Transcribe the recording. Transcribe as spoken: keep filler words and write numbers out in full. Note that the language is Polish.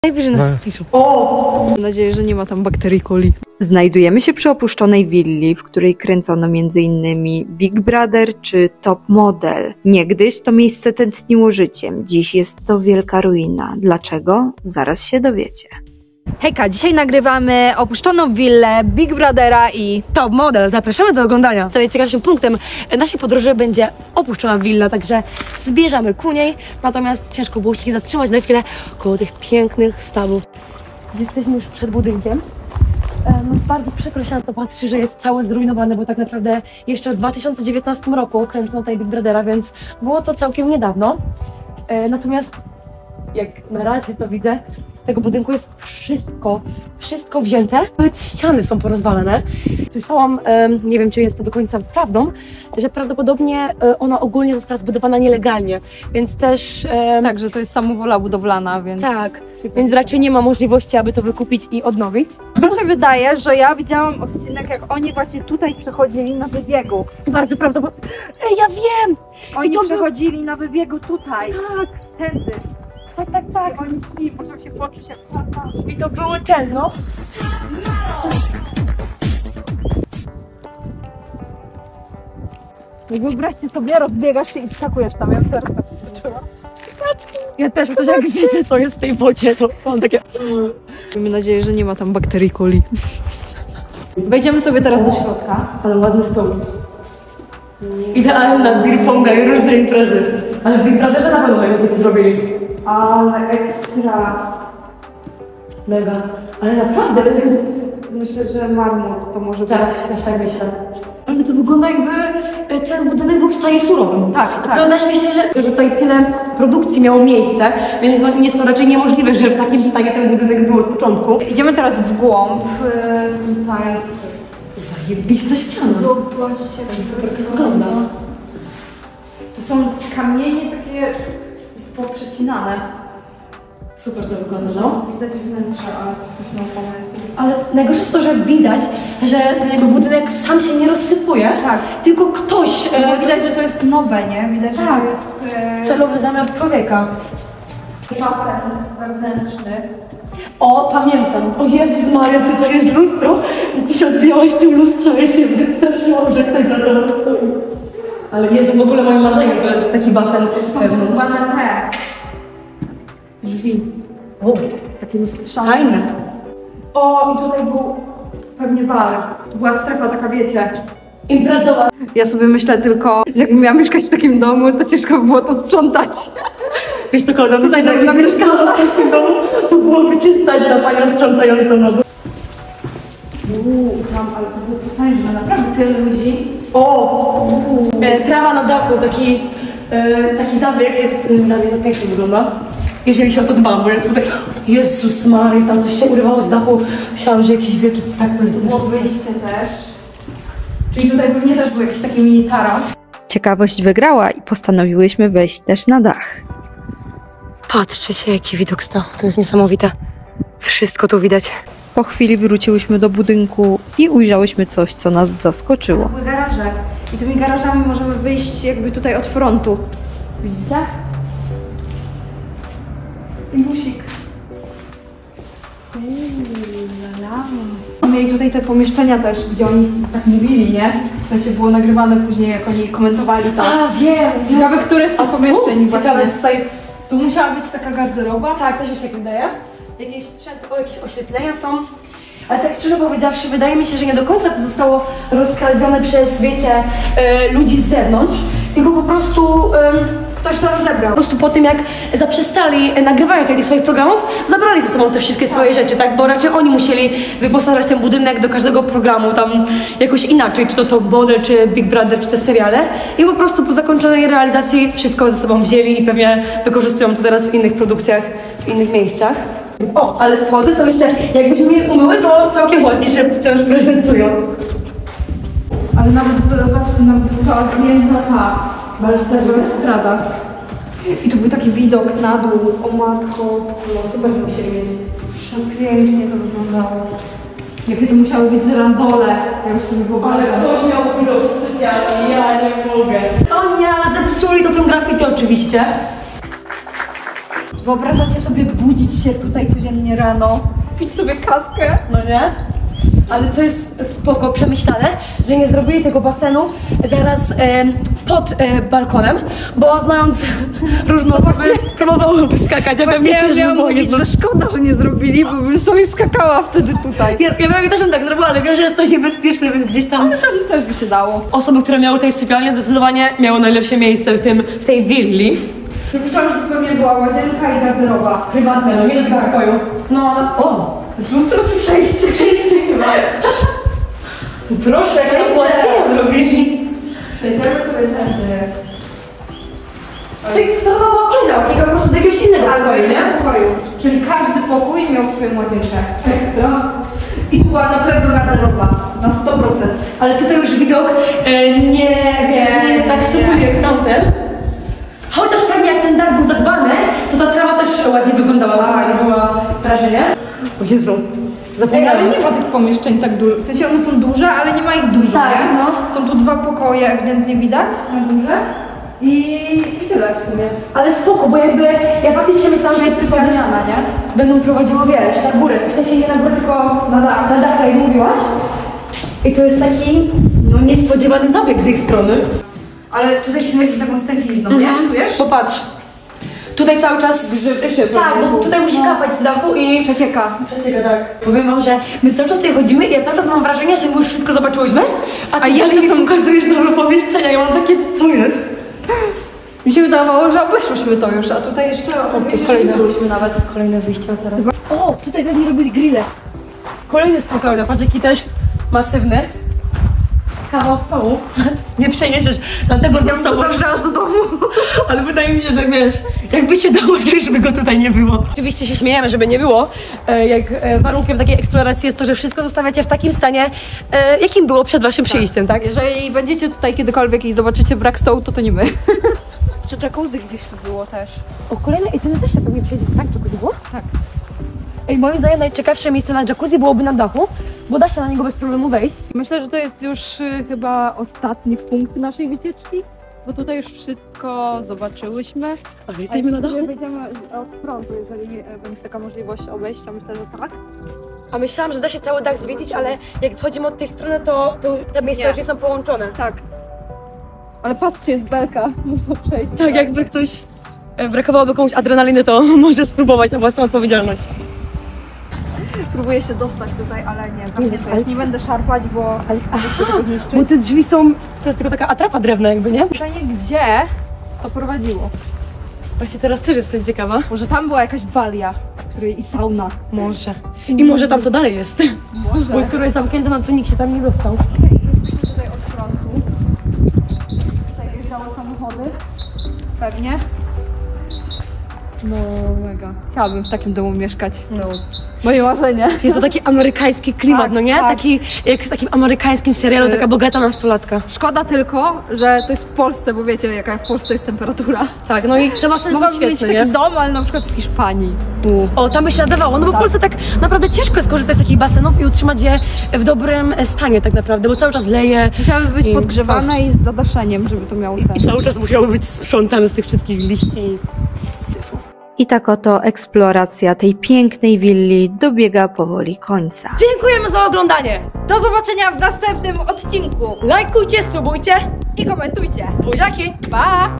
Najwyżej nas spiszą. O! Mam nadzieję, że nie ma tam bakterii coli. Znajdujemy się przy opuszczonej willi, w której kręcono między innymi Big Brother czy Top Model. Niegdyś to miejsce tętniło życiem, dziś jest to wielka ruina. Dlaczego? Zaraz się dowiecie. Hejka, dzisiaj nagrywamy opuszczoną willę Big Brothera i Top Model. Zapraszamy do oglądania. Najciekawszym punktem naszej podróży będzie opuszczona willa, także zbierzemy ku niej. Natomiast ciężko było się zatrzymać na chwilę koło tych pięknych stawów. Jesteśmy już przed budynkiem. Um, bardzo przykro się na to patrzy, że jest całe zrujnowane, bo tak naprawdę jeszcze w dwa tysiące dziewiętnastym roku kręcono tutaj Big Brothera, więc było to całkiem niedawno. E, natomiast jak na razie to widzę, z tego budynku jest wszystko, wszystko wzięte. Nawet ściany są porozwalane. Słyszałam, um, nie wiem czy jest to do końca prawdą, że prawdopodobnie um, ona ogólnie została zbudowana nielegalnie, więc też... Um, tak, że to jest samowola budowlana, więc... Tak, więc raczej nie ma możliwości, aby to wykupić i odnowić. Mi się wydaje, że ja widziałam odcinek, jak oni właśnie tutaj przechodzili na wybiegu. Bardzo prawdopodobnie... Ej, ja wiem! Oni to przechodzili był... na wybiegu tutaj. Tak, tędy. tak, tak, tak. Oni i muszą się poczuć jak tata. I to były ten, no. Wyobraźcie sobie, rozbiegasz się i wskakujesz tam, jak teraz tak skoczyła. Ja też, to jak widzę, co jest w tej wodzie, to mam takie... Mamy nadzieję, że nie ma tam bakterii coli. Wejdziemy sobie teraz do środka. Ale ładny stół. Idealny na beer ponga i różne imprezy. Ale w Big Brotherze na pewno tego coś zrobili. Ale ekstra. Mega. Ale naprawdę to jest... Myślę, że marmur to może Tak, być. też tak myślę. Ale to wygląda jakby ten budynek był w stanie surowym. Tak, tak. Co najśmieszniejsze, że, że tutaj tyle produkcji miało miejsce, więc jest to raczej niemożliwe, że w takim stanie ten budynek był od początku. Idziemy teraz w głąb. Yy, tutaj. Zajebista ściana. Zobaczcie, jak super to wygląda. To są kamienie takie poprzecinane. Super to wygląda, no. Widać wnętrze, ale ktoś miał pomysł. Ale najgorsze jest to, że widać, że ten jego budynek sam się nie rozsypuje, Tak. tylko ktoś... No, widać, że to jest nowe, nie? Widać, tak. że to jest... E... celowy zamiar człowieka. Basen wewnętrzny. O, pamiętam. O Jezus Maria, tutaj jest lustro i ty się odbijałaś w tym lustrze, ja się wystraszyłam, że ktoś za tobą stoi. Ale jest w ogóle moim marzeniem, to jest taki basen wewnętrzny. Są ładne te Drzwi. O, takie lustrzane. fajne. O, i tutaj był pewnie bar. To była strefa taka, wiecie. Imprezowa. Ja sobie myślę tylko, że jakbym miała mieszkać w takim domu, to ciężko by było to sprzątać. Wiesz to kolega, Tutaj myślę, na- że mieszkała w takim domu, to byłoby cię stać na panią sprzątającą. No. Uuu, tam, ale to było potężne, naprawdę tyle ludzi. O, e, trawa na dachu, taki, e, taki zabieg jest, dla mnie to pięknie wygląda. Jeżeli się o to dbam, bo ja tutaj, Jezus Maria, tam coś się urywało z dachu, myślałam, że jakiś wielki ptak poleci. Było wyjście też. Czyli tutaj pewnie też był jakiś taki mini taras. Ciekawość wygrała i postanowiłyśmy wejść też na dach. Patrzcie się, jaki widok stał, to jest niesamowite. Wszystko tu widać. Po chwili wróciłyśmy do budynku i ujrzałyśmy coś, co nas zaskoczyło. Były garaże. I tymi garażami możemy wyjść jakby tutaj od frontu. Widzicie? I busik. Mieli tutaj te pomieszczenia też, gdzie oni tak mówili, nie? W sensie było nagrywane później, jak oni komentowali to. A, wiem! Ciekawe, które z tych pomieszczeń właśnie. Ciekawe, tutaj... Tu musiała być taka garderoba. Tak, też mi się tak wydaje. Jakieś sprzęty, o, jakieś oświetlenia są. Ale tak szczerze powiedziawszy, wydaje mi się, że nie do końca to zostało rozkradzione przez, wiecie, e, ludzi z zewnątrz, tylko po prostu... E, Ktoś to rozebrał. Po prostu po tym, jak zaprzestali nagrywania tych swoich programów, zabrali ze sobą te wszystkie swoje rzeczy, tak? Bo raczej oni musieli wyposażać ten budynek do każdego programu tam jakoś inaczej, czy to Top Model, czy Big Brother, czy te seriale. I po prostu po zakończonej realizacji wszystko ze sobą wzięli i pewnie wykorzystują to teraz w innych produkcjach, w innych miejscach. O, ale schody są jeszcze, jakbyśmy je umyły, to całkiem ładnie się wciąż prezentują. Ale nawet, zobaczcie, nawet została zdjęta ta balustrada. I tu był taki widok na dół, o matko. No super to musieli mieć. Przepięknie to wyglądało. Jakie to musiały być żyrandole, ja już sobie wyobrażam. Ale ktoś miał widok z sypialni, ja nie mogę. O nie, ale zepsuli to tym graffiti oczywiście. Wyobrażacie sobie budzić się tutaj codziennie rano, pić sobie kawkę? No nie? Ale co jest spoko, przemyślane, że nie zrobili tego basenu zaraz e, pod e, balkonem, bo znając różne osoby, próbowałyby skakać, a we mnie też by było jedno. Że szkoda, że nie zrobili, bo bym sobie skakała wtedy tutaj. Ja, ja wiem, też bym tak zrobiła, ale wiem, że jest to niebezpieczne, więc gdzieś tam... Ale pewnie też by się dało. Osoby, które miały tutaj sypialnię, zdecydowanie miały najlepsze miejsce w tym, w tej willi. Przypuszczam, że to pewnie była łazienka i garderoba. Prywatne, no nie do tego pokoju. No, o! Z lustro czy przejście? Przejście chyba. Proszę, jakieś ułatwienia zrobili. Przejdziemy sobie tędy. Ty, to chyba była kolejna łazienka, po prostu do jakiegoś innego pokoju, nie? pokoju. Czyli każdy pokój miał swoją łazienkę. Ekstra. I była na pewno garderoba. Na sto procent. Ale tutaj już widok e, nie, wiesz, nie jest tak super jak tamten. Chociaż pewnie jak ten dach był zadbany, to ta trawa też ładnie wyglądała, tak była wrażenie. O Jezu, Ej, zapomniałam. ale nie ma tych pomieszczeń tak dużo. W sensie one są duże, ale nie ma ich dużo, Tak, nie? no. Są tu dwa pokoje, ewidentnie widać, na duże. I, I tyle w sumie. Ale spoko, bo jakby ja faktycznie myślałam, że Że jest jest sobie sypialniana, nie? będą prowadziło, wiesz, na górę. W sensie nie na górę, tylko Na dach. na dach, tak jak mówiłaś. I to jest taki, no niespodziewany zabieg z ich strony. Ale tutaj śmierdzi taką stęchlizną, nie? Czujesz? Popatrz. Tutaj cały czas... Grzyby. Tak, bo tutaj musi No. kapać z dachu i... Przecieka. Przecieka, tak. Powiem wam, że my cały czas tutaj chodzimy i ja cały czas mam wrażenie, że my już wszystko zobaczyłyśmy, a ty A jeszcze dalej mi są- pokazujesz nowe pomieszczenia. Ja mam takie, co jest? Mi się wydawało, że obeszłyśmy to już, a tutaj jeszcze okazuje się, że kolejne. nie byłyśmy nawet. Kolejne wyjścia teraz. O, tutaj pewnie robili grille. Kolejny stół, Klaudia, patrz jaki też masywny. Kawał stołu. Nie przeniesiesz, dlatego Ja został. bym to zabrała do domu. Ale wydaje mi się, że wiesz, jakby się dało, to już by go tutaj nie było. Oczywiście się śmiejemy, żeby nie było. E, jak e, warunkiem takiej eksploracji jest to, że wszystko zostawiacie w takim stanie, e, jakim było przed waszym przyjściem, tak? Jeżeli będziecie tutaj kiedykolwiek i zobaczycie brak stołu, to to nie my. Czy jacuzzi gdzieś tu było też? O, kolejne, i ty też się pewnie przyjdzie, tak? Jacuzzi było? Tak. Ej, moim zdaniem najciekawsze miejsce na jacuzzi byłoby na dachu, bo da się na niego bez problemu wejść. Myślę, że to jest już y, chyba ostatni punkt naszej wycieczki, bo tutaj już wszystko zobaczyłyśmy. Ale jesteśmy na dachu. Wejdziemy od frontu, jeżeli e, będzie taka możliwość obejścia, myślę, że tak. A myślałam, że da się cały dach zwiedzić, ale jak wchodzimy od tej strony, to, to te miejsca Nie. już nie są połączone. Tak. Ale patrzcie, jest belka, można przejść. Tak, jakby ktoś e, brakowałoby komuś adrenaliny, to może spróbować na własną odpowiedzialność. Próbuję się dostać tutaj, ale nie, Nie, zamknięte ale- jest. Nie będę szarpać, bo Ale, chcę tego zniszczyć. bo te drzwi są, to jest tylko taka atrapa drewna jakby, nie? Pytanie, gdzie to prowadziło? Właśnie teraz też jestem ciekawa. Może tam była jakaś balia, w której i sauna. Może. I może tam to dalej jest. Może. Bo skoro jest zamknięte, no to nikt się tam nie dostał. Jesteśmy tutaj od frontu. Tutaj jeżdżały samochody. Pewnie. No mega. Chciałabym w takim domu mieszkać. No. Moje marzenie. Jest to taki amerykański klimat, Tak, no nie? tak. Taki, jak w takim amerykańskim serialu, Y- taka bogata nastolatka. Szkoda tylko, że to jest w Polsce, bo wiecie jaka w Polsce jest temperatura. Tak, no i to ma sens Mogłabym mieć świetny, taki nie? dom, ale na przykład w Hiszpanii. U. O, tam by się nadawało, no bo w Polsce tak naprawdę ciężko jest korzystać z takich basenów i utrzymać je w dobrym stanie tak naprawdę, bo cały czas leje Musiały być I- podgrzewane i z zadaszeniem, żeby to miało sens. i cały czas musiały być sprzątane z tych wszystkich liści i z syfu. I tak oto eksploracja tej pięknej willi dobiega powoli końca. Dziękujemy za oglądanie! Do zobaczenia w następnym odcinku Lajkujcie, subujcie i komentujcie. buziaki! Pa!